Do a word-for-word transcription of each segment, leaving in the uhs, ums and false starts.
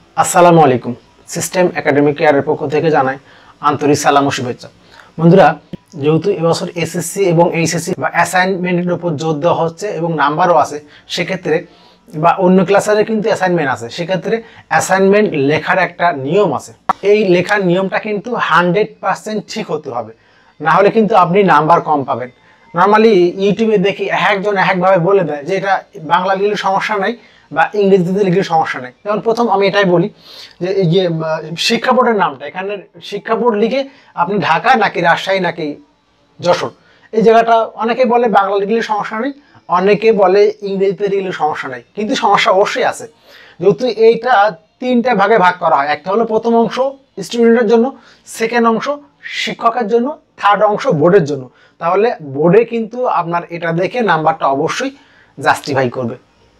আসসালামু আলাইকুম। System academic কেয়ারের পক্ষ থেকে জানাই আন্তরিক সালাম ও শুভেচ্ছা। বন্ধুরা, যেহেতু এবছর এসএসসি এবং এইচএসসি বা অ্যাসাইনমেন্টের উপর জোর দেওয়া হচ্ছে এবং নাম্বারও আছে, সেক্ষেত্রে বা অন্য ক্লাসের কিন্তু অ্যাসাইনমেন্ট আছে, সেক্ষেত্রে অ্যাসাইনমেন্ট লেখার একটা নিয়ম আছে। এই লেখার নিয়মটা কিন্তু হান্ড্রেড পার্সেন্ট ঠিক হতে হবে, না হলে কিন্তু আপনি নাম্বার কম পাবেন। নর্মালি ইউটিউবে দেখি একজন একভাবে বলে দেয় যে এটা বাংলা লিখলে সমস্যা নাই বা ইংরেজিতে লিখলে সমস্যা নেই। যেমন প্রথম আমি এটাই বলি যে এই যে শিক্ষা বোর্ডের নামটা, এখানে শিক্ষা বোর্ড লিখে আপনি ঢাকা নাকি রাজশাহী নাকি যশোর, এই জায়গাটা অনেকে বলে বাংলা লিখলে সমস্যা নেই, অনেকে বলে ইংরেজিতে লিখলে সমস্যা নেই, কিন্তু সমস্যা অবশ্যই আছে। যেহেতু এইটা তিনটা ভাগে ভাগ করা হয়, একটা হলো প্রথম অংশ স্টুডেন্টের জন্য, সেকেন্ড অংশ শিক্ষকের জন্য, থার্ড অংশ বোর্ডের জন্য। তাহলে বোর্ডে কিন্তু আপনার এটা দেখে নাম্বারটা অবশ্যই জাস্টিফাই করবে।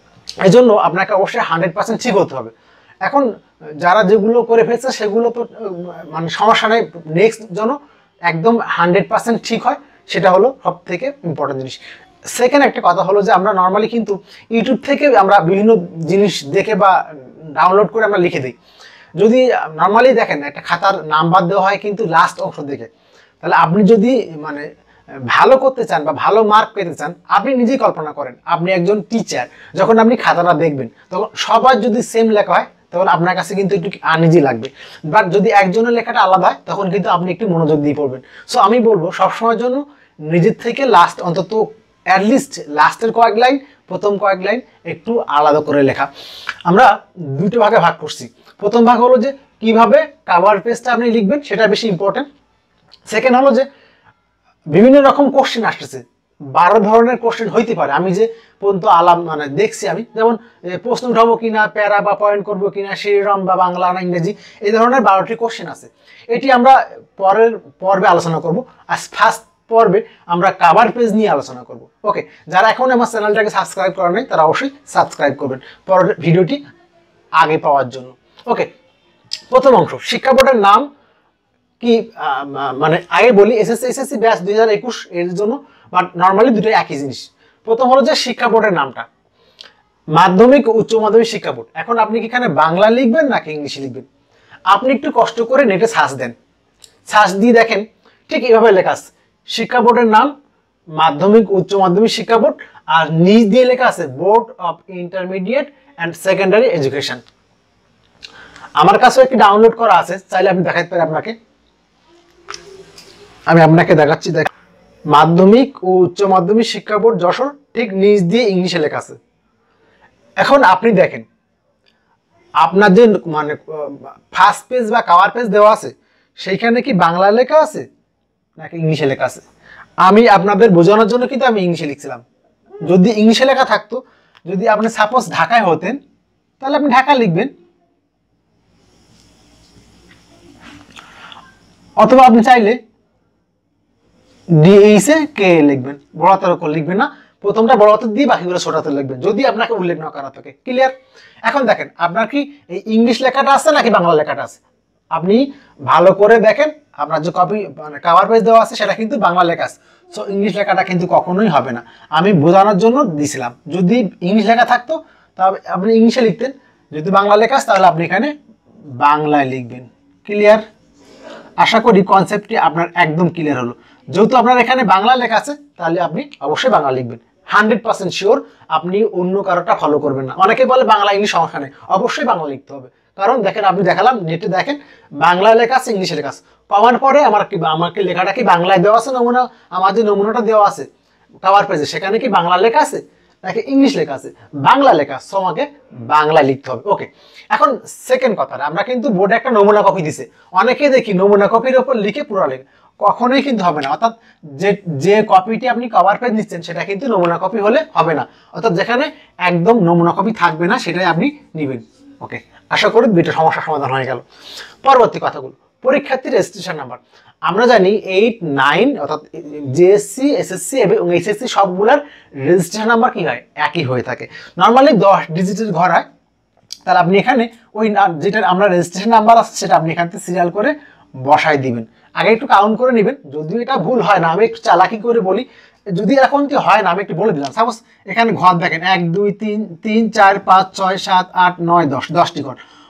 এই জন্য আপনাকে অবশ্যই হান্ড্রেড পার্সেন্ট ঠিক হতে হবে। এখন যারা যেগুলো করে ফেলছে সেগুলো তো মানে সমস্যা নেই, নেক্সট যেন একদম হান্ড্রেড পার্সেন্ট ঠিক হয়, সেটা হলো সব থেকে ইম্পর্টেন্ট জিনিস। সেকেন্ড একটা কথা হলো যে আমরা নর্মালি কিন্তু ইউটিউব থেকে আমরা বিভিন্ন জিনিস দেখে বা ডাউনলোড করে আমরা লিখে দিই। যদি নর্মালি দেখেন একটা খাতার নাম্বার দেওয়া হয় কিন্তু লাস্ট অংশ দেখে, তাহলে আপনি যদি মানে ভালো করতে চান বা ভালো মার্ক পেতে চান, আপনি নিজেই কল্পনা করেন আপনি একজন টিচার, যখন আপনি খাতাটা দেখবেন তখন সবার যদি সেম লেখা হয় তখন আপনার কাছে কিন্তু একটু আনইজি লাগবে। বাট যদি একজনের লেখাটা আলাদা হয় তখন কিন্তু আপনি একটু মনোযোগ দিয়ে পড়বেন। সো আমি বলবো সবসময়ের জন্য নিজের থেকে লাস্ট অন্তত অ্যাটলিস্ট লাস্টের কয়েক লাইন, প্রথম কয়েক লাইন একটু আলাদা করে লেখা। আমরা দুটো ভাগে ভাগ করছি। প্রথম ভাগ হলো যে কিভাবে কভার পেজটা আপনি লিখবেন, সেটা বেশি ইম্পর্টেন্ট। সেকেন্ড হলো যে বিভিন্ন রকম কোশ্চেন আসতেছে, বারো ধরনের কোশ্চেন হইতে পারে। আমি যে পর্যন্ত আলাম মানে দেখছি আমি, যেমন প্রশ্ন উঠাবো কিনা, প্যারা বা পয়েন্ট করবো কিনা, শিরোনাম বা বাংলা না ইংরেজি, এই ধরনের বারোটি কোশ্চেন আছে। এটি আমরা পরের পর্বে আলোচনা করব। আর ফার্স্ট পর্বে আমরা কভার পেজ নিয়ে আলোচনা করব। ওকে, যারা এখন আমার চ্যানেলটাকে সাবস্ক্রাইব করেন নাই তারা অবশ্যই সাবস্ক্রাইব করবেন পরের ভিডিওটি আগে পাওয়ার জন্য। ওকে, প্রথম অংশ শিক্ষা বোর্ডের নাম কি, মানে আগে বলি এসএসসি এসএসসি ব্যাচ দুই হাজার একুশ এর জন্য, বাট নর্মালি দুটোই একই জিনিস। প্রথম হলো যে শিক্ষা বোর্ডের নামটা, মাধ্যমিক উচ্চ মাধ্যমিক শিক্ষা বোর্ড। এখন আপনি কি এখানে বাংলা লিখবেন নাকি ইংলিশে লিখবেন? আপনি একটু কষ্ট করে নেটে সার্চ দেন, সার্চ দিয়ে দেখেন ঠিক এইভাবে লেখা আছে শিক্ষা বোর্ডের নাম, মাধ্যমিক উচ্চ মাধ্যমিক শিক্ষা বোর্ড, আর নিচ দিয়ে লেখা আছে board of intermediate and secondary education. আমার কাছেও একটি ডাউনলোড করা আছে, চাইলে আমি দেখাতে পারি আপনাকে। আমি আপনাকে দেখাচ্ছি। দেখ, মাধ্যমিক ও উচ্চ মাধ্যমিক শিক্ষা বোর্ড যশোর, ঠিক নিচ দিয়ে ইংলিশে লেখা আছে। এখন আপনি দেখেন আপনার যে মানে ফার্স্ট পেজ বা কভার পেজ দেওয়া আছে সেইখানে কি বাংলা লেখা আছে নাকি ইংলিশে লেখা আছে? আমি আপনাদের বোঝানোর জন্য কিন্তু আমি ইংলিশে লিখছিলাম। যদি ইংলিশে লেখা থাকতো, যদি আপনি সাপোজ ঢাকায় হতেন তাহলে আপনি ঢাকা লিখবেন, অথবা আপনি চাইলে ডিএইসে কে লিখবেন, বড় হাতের অক্ষর লিখবেন না, প্রথমটা বড় হাতের দিয়ে বাকিগুলো ছোট হাতে লিখবেন যদি আপনাকে উল্লেখ না করা থাকে। ক্লিয়ার? এখন দেখেন আপনার কি এই ইংলিশ লেখাটা আছে নাকি বাংলা লেখাটা আছে, আপনি ভালো করে দেখেন। আপনার যে কপি মানে কভার পেজ দেওয়া আছে সেটা কিন্তু বাংলা লেখা আছে, সো ইংলিশ লেখাটা কিন্তু কখনোই হবে না। আমি বোঝানোর জন্য দিছিলাম, যদি ইংলিশ লেখা থাকতো তাহলে আপনি ইংলিশে লিখতেন, যদি বাংলা লেখা আছে তাহলে আপনি এখানে বাংলায় লিখবেন। ক্লিয়ার? আশা করি কনসেপ্টটি আপনার একদম ক্লিয়ার হলো। যেহেতু আপনার এখানে বাংলা লেখা আছে তাহলে আপনি অবশ্যই বাংলা লিখবেন। হান্ড্রেড পার্সেন্ট শিওর আপনি অন্য কারোটা ফলো করবেন না। অনেকে বলে বাংলা ইংলিশ সমস্যা নেই, অবশ্যই বাংলা লিখতে হবে। কারণ দেখেন আপনি দেখালাম নেটে দেখেন বাংলা লেখা আছে ইংলিশে লেখা আছে, পাওয়ার পরে আমার কি আমাকে লেখাটা কি বাংলায় দেওয়া আছে, নমুনা আমার যে নমুনাটা দেওয়া আছে কভার পেজে সেখানে কি বাংলা লেখা আছে নাকি ইংলিশ লেখা আছে? বাংলা লেখা, সো আমাকে বাংলা লিখতে হবে। ওকে, এখন সেকেন্ড কথাটা, আমরা কিন্তু বোর্ডে একটা নমুনা কপি দিছে, অনেকে দেখি নমুনা কপির ওপর লিখে পুরো লেখা, কখনোই কিন্তু হবে না। অর্থাৎ যে যে কপিটি আপনি কভার পেজ নিচ্ছেন সেটা কিন্তু নমুনা কপি হলে হবে না, অর্থাৎ যেখানে একদম নমুনা কপি থাকবে না সেটাই আপনি নেবেন। ওকে, আশা করি দুইটা সমস্যার সমাধান হয়ে গেল। পরবর্তী কথাগুলো, পরীক্ষার্থীর রেজিস্ট্রেশন নাম্বার। আমরা জানি এইট নাইন অর্থাৎ জেএসসি এসএসসি এবং এইচএসসি সবগুলার রেজিস্ট্রেশন নাম্বার কি হয়, একই হয়ে থাকে। নর্মালি দশ ডিজিটের ঘর হয়, তাহলে আপনি এখানে ওই যেটা আমরা রেজিস্ট্রেশন নাম্বার আছে সেটা আপনি এখান থেকে সিরিয়াল করে বসাই দিবেন। আগে একটু কাউন্ট করে নেবেন, যদিও এটা ভুল হয় না, আমি একটু চালাকি করে বলি, যদি এরকম কি হয় না আমি একটু বলে দিলাম। সাপোজ এখানে ঘর দেখেন এক দুই তিন তিন চার পাঁচ ছয় সাত আট নয় দশ, দশটি ঘর।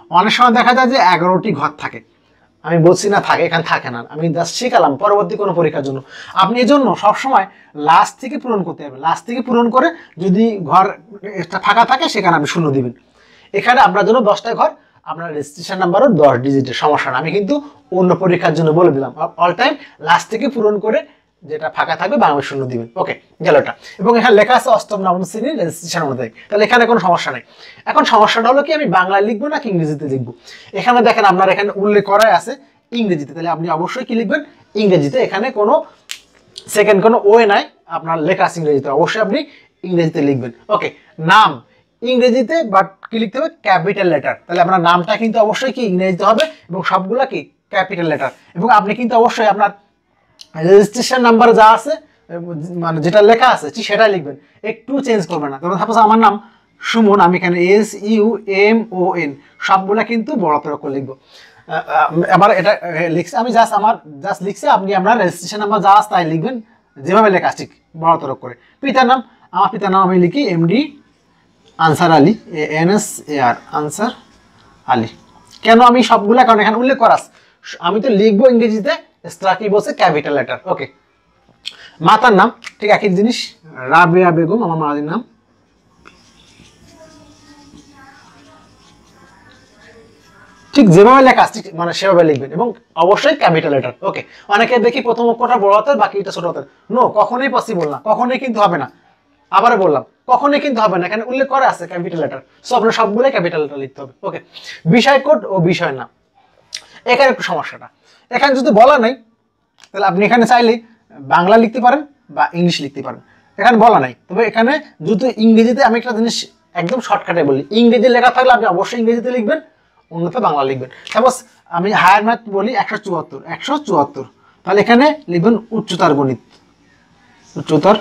অনেক সময় দেখা যায় যে এগারোটি ঘর থাকে, আমি বলছি না থাকে, এখানে থাকে না, আমি জাস্ট শিখালাম পরবর্তী কোনো পরীক্ষার জন্য। আপনি এই জন্য সবসময় লাস্ট থেকে পূরণ করতে হবে, লাস্ট থেকে পূরণ করে যদি ঘর ফাঁকা থাকে সেখানে আপনি শূন্য দিবেন। এখানে আপনার জন্য দশটা ঘর, আপনার রেজিস্ট্রেশন নাম্বারও দশ ডিজিটের, সমস্যা না, আমি কিন্তু অন্য পরীক্ষার জন্য বলে দিলাম অল টাইম লাস্ট থেকে পূরণ করে যেটা ফাঁকা থাকবে বাংলা শূন্য দিবেন। ওকে, গেল এটা। এবং এখানে লেখা আছে অষ্টম নবম শ্রেণীর রেজিস্ট্রেশন অনুযায়ী, তাহলে এখানে কোনো সমস্যা নেই। এখন সমস্যাটা হলো কি আমি বাংলায় লিখবো নাকি ইংরেজিতে লিখবো। এখানে দেখেন আপনার এখানে উল্লেখ করাই আছে ইংরেজিতে, তাহলে আপনি অবশ্যই কি লিখবেন ইংরেজিতে, এখানে কোনো সেকেন্ড কোনো ওয়ে নাই, আপনার লেখা আছে ইংরেজিতে, অবশ্যই আপনি ইংরেজিতে লিখবেন। ওকে, নাম ইংরেজিতে, বাট কি লিখতে হবে ক্যাপিটাল লেটার, তাহলে আপনার নামটা কিন্তু অবশ্যই কি ইংরেজিতে হবে এবং সবগুলা কি ক্যাপিটাল লেটার। এবং আপনি কিন্তু অবশ্যই আপনার রেজিস্ট্রেশন নাম্বার যা আছে মানে যেটা লেখা আছে সেটাই লিখবেন, একটু চেঞ্জ করবে না। তবে সাপোজ আমার নাম সুমন, আমি এখানে S U M O N সবগুলা কিন্তু বড় করে লিখবো। আমার এটা লিখছে আমি জাস্ট আমার জাস্ট লিখছে, আপনি আপনার রেজিস্ট্রেশন নাম্বার যা আছে তাই লিখবেন যেভাবে লেখা ঠিক বড় তরক করে। পিতার নাম, আমার পিতার নাম আমি লিখি MD Ansar Ali, N S A R Ansar Ali. কেন আমি সবগুলা, কারণ এখানে উল্লেখ করা আমি তো লিখবো ইংরেজিতে, স্ট্রাকি বলছে ক্যাপিটাল লেটার। ওকে, মাতার নাম ঠিক একই জিনিস, রাবেয়া বেগম আমার মায়ের নাম। ঠিক যেভাবে লেখা আছে মানে সেভাবে লিখবেন এবং অবশ্যই ক্যাপিটাল লেটার। ওকে, অনেকে দেখি প্রথম অক্ষরটা বড় হাতের বাকিটা ছোট হাতের, নো, কখনোই পসিবল না, কখনোই কিন্তু হবে না। আবার বললাম কখনোই কিন্তু হবে না, এখানে উল্লেখ করা আছে ক্যাপিটাল লেটার, সো আপনার সবগুলোই ক্যাপিটাল লেটার লিখতে হবে। ওকে, বিষয় কোড ও বিষয় নাম, এখানে একটু সমস্যাটা, এখানে যদি বলা নাই তাহলে আপনি এখানে চাইলে বাংলা লিখতে পারেন বা ইংলিশ লিখতে পারেন, এখানে বলা নাই। তবে এখানে যদি ইংরেজিতে, আমি একটা জিনিস একদম শর্টকাটে বলি, ইংরেজি লেখা থাকলে আপনি অবশ্যই ইংরেজিতে লিখবেন, অন্যথা বাংলা লিখবেন। সাপোজ আমি হায়ার ম্যাথ বলি একশো চুয়াত্তর একশো চুয়াত্তর তাহলে এখানে লিখবেন উচ্চতার গণিত, উচ্চতার,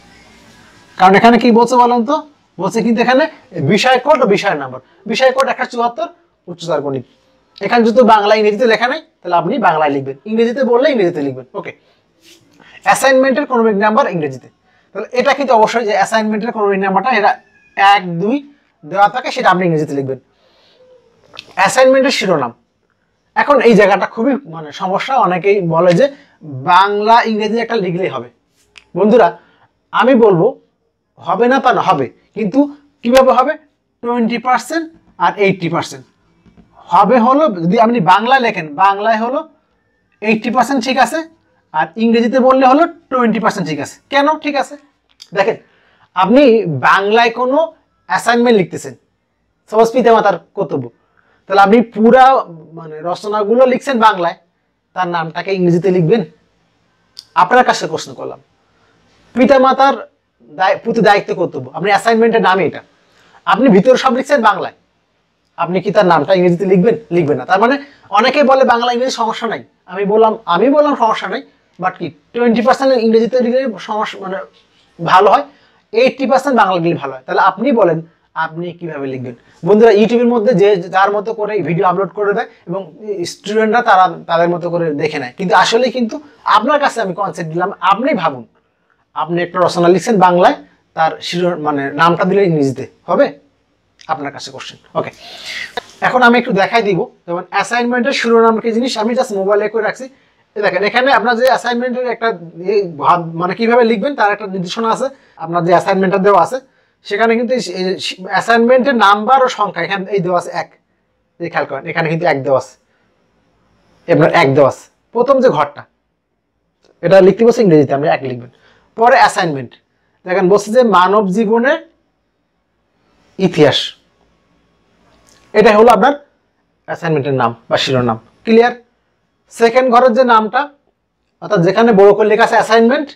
কারণ এখানে কি বলছে বলেন তো, বলছে কিন্তু এখানে বিষয় কোড ও বিষয় নাম্বার, বিষয় কোড একশো চুয়াত্তর, উচ্চতার গণিত। এখানে যদি বাংলা ইংরেজিতে লেখা নাই তাহলে আপনি বাংলায় লিখবেন, ইংরেজিতে বললে ইংরেজিতে লিখবেন। ওকে, অ্যাসাইনমেন্টের ক্রমিক নাম্বার ইংরেজিতে, তাহলে এটা কিন্তু অবশ্যই যে অ্যাসাইনমেন্টের ক্রমিক নাম্বারটা এটা এক দুই দেওয়া থাকে, সেটা আপনি ইংরেজিতে লিখবেন। অ্যাসাইনমেন্টের শিরোনাম, এখন এই জায়গাটা খুবই মানে সমস্যা, অনেকেই বলে যে বাংলা ইংরেজি একটা লিখলেই হবে। বন্ধুরা আমি বলবো হবে না তা না, হবে, কিন্তু কিভাবে হবে, টোয়েন্টি পার্সেন্ট আর এইটটি পার্সেন্ট হবে। হলো যদি আপনি বাংলায় লেখেন, বাংলায় হলো এইটটি পার্সেন্ট ঠিক আছে, আর ইংরেজিতে বললে হলো টোয়েন্টি পার্সেন্ট ঠিক আছে। কেন ঠিক আছে, দেখেন আপনি বাংলায় কোনো অ্যাসাইনমেন্ট লিখতেছেন, সাপোজ পিতামাতার কর্তব্য, তাহলে আপনি পুরা মানে রচনাগুলো লিখছেন বাংলায়, তার নামটাকে ইংরেজিতে লিখবেন। আপনার কাছে প্রশ্ন করলাম, পিতামাতার প্রতি দায়িত্ব কর্তব্য, আপনি অ্যাসাইনমেন্টের নামে এটা, আপনি ভিতরে সব লিখছেন বাংলায়, আপনি কি তার নামটা ইংরেজিতে লিখবেন, লিখবেন না। তার মানে অনেকে বলে বাংলা ইংরেজি সমস্যা নাই, আমি বললাম আমি বললাম সমস্যা নাই, বাট কি টোয়েন্টি পার্সেন্ট ইংরেজিতে লিখলে সমস্যা মানে ভালো হয়, এইটটি পার্সেন্ট বাংলা লিখলে ভালো হয়। তাহলে আপনি বলেন আপনি কিভাবে লিখবেন। বন্ধুরা ইউটিউবের মধ্যে যে যার মতো করে ভিডিও আপলোড করে দেয় এবং স্টুডেন্টরা তারা তাদের মতো করে দেখে নেয়, কিন্তু আসলে কিন্তু আপনার কাছে আমি কনসেপ্ট দিলাম, আপনি ভাবুন, আপনি একটা রচনা লিখছেন বাংলায়, তার শিরো মানে নামটা দিলে ইংরেজিতে হবে, আপনার কাছে কোশ্চেন। ওকে, এখন আমি একটু দেখাই দিব, যেমন অ্যাসাইনমেন্টের শিরোনাম কি জিনিস, আমি জাস্ট মোবাইলে করে রাখছি। দেখেন এখানে আপনার যে অ্যাসাইনমেন্টের একটা মানে কিভাবে লিখবেন তার একটা নির্দেশনা আছে, আপনার যে অ্যাসাইনমেন্টটা দেওয়া আছে সেখানে কিন্তু অ্যাসাইনমেন্টের নাম্বার ও সংখ্যা এখানে এই দেওয়া আছে এক, এই খেয়াল করেন এখানে কিন্তু এক দেওয়া আছে, আপনার এক দেওয়া আছে প্রথম যে ঘরটা, এটা লিখতে বলছে ইংরেজিতে, আপনি এক লিখবেন। পরে অ্যাসাইনমেন্ট, দেখেন বলছে যে মানব জীবনের ইতিহাস, এটা হলো আপনার অ্যাসাইনমেন্টের নাম বা শিরোনাম, ক্লিয়ার। সেকেন্ড ঘরের যে নামটা, অর্থাৎ যেখানে বড় করে লেখা আছে অ্যাসাইনমেন্ট,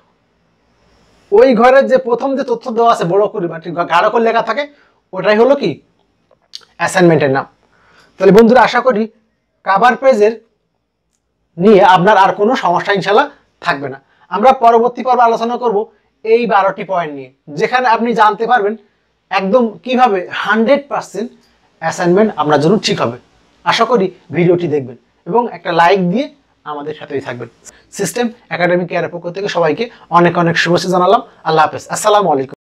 ওই ঘরের যে প্রথম যে তথ্য দেওয়া আছে বড় করে বা গাঢ় করে লেখা থাকে, ওটাই হলো কি অ্যাসাইনমেন্টের নাম। তাহলে বন্ধুরা আশা করি কভার পেজের নিয়ে আপনার আর কোনো সমস্যা ইনশাল্লাহ থাকবে না। আমরা পরবর্তী পর্বে আলোচনা করব এই বারোটি পয়েন্ট নিয়ে, যেখানে আপনি জানতে পারবেন একদম কিভাবে হান্ড্রেড পার্সেন্ট অ্যাসাইনমেন্ট আপনার জন্য ঠিক হবে। আশা করি ভিডিওটি দেখবেন এবং একটা লাইক দিয়ে আমাদের সাথেই থাকবেন। সিস্টেম একাডেমিক কেয়ারের পক্ষ থেকে সবাইকে অনেক অনেক শুভেচ্ছা জানালাম। আল্লাহ হাফেজ, আসসালামু আলাইকুম।